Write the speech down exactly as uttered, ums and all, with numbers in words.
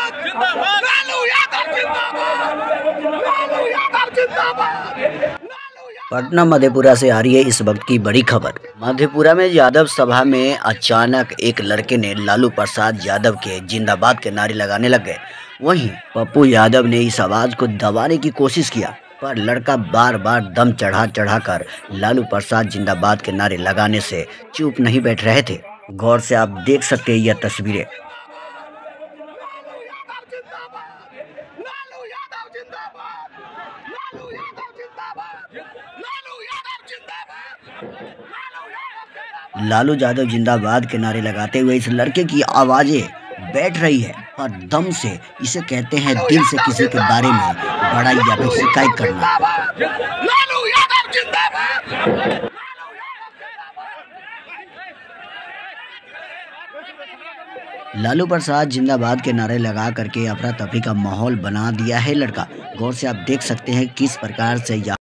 जिंदाबाद जिंदाबाद लालू यादव जिंदाबाद लालू यादव जिंदाबाद। पटना मधेपुरा से आ रही है इस वक्त की बड़ी खबर। मधेपुरा में यादव सभा में अचानक एक लड़के ने लालू प्रसाद यादव के जिंदाबाद के नारे लगाने लग गए। वहीं पप्पू यादव ने इस आवाज को दबाने की कोशिश किया, पर लड़का बार बार दम चढ़ा चढ़ा कर लालू प्रसाद जिंदाबाद के नारे लगाने से चुप नहीं बैठ रहे थे। गौर से आप देख सकते हैं यह तस्वीरें। लालू यादव जिंदाबाद के नारे लगाते हुए इस लड़के की आवाजें बैठ रही है और दम से इसे कहते हैं दिल से किसी के बारे में बड़ाई या फिर शिकायत करना। लालू यादव जिंदाबाद। लालू प्रसाद जिंदाबाद के नारे लगा करके अफरा तफरी का माहौल बना दिया है लड़का। गौर से आप देख सकते हैं किस प्रकार से